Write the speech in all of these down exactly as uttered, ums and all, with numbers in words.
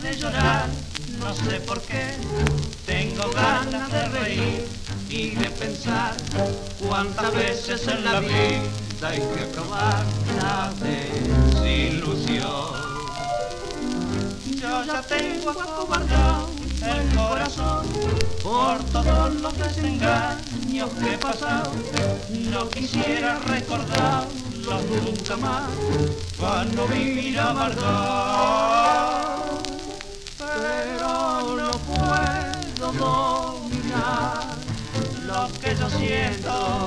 de llorar, no sé por qué. Tengo ganas de reír y de pensar cuántas veces en la vida hay que acabar la desilusión. Yo ya tengo acobardado el corazón por todos los desengaños que he pasado. No quisiera recordarlos nunca más para no vivir amargado, pero no puedo dominar lo que yo siento,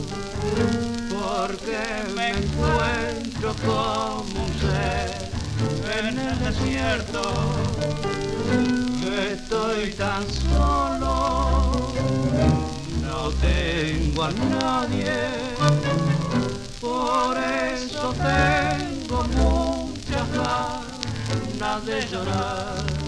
porque me encuentro como un ser en el desierto. Estoy tan solo, no tengo a nadie, por eso tengo muchas ganas de llorar.